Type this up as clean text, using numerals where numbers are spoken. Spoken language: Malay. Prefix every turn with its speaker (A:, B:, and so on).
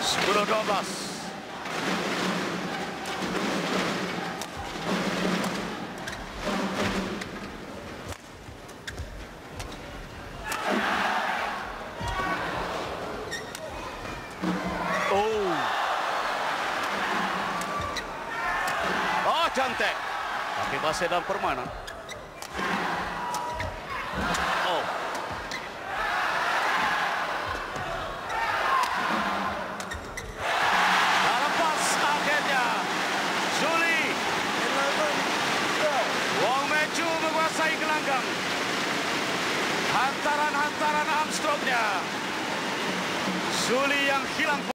A: 10-12. Cantik, tapi masih dalam permainan. Dalam pas akhirnya Zuli Wong Meju menguasai gelanggang. Hantaran arm stroke-nya Zuli yang hilang.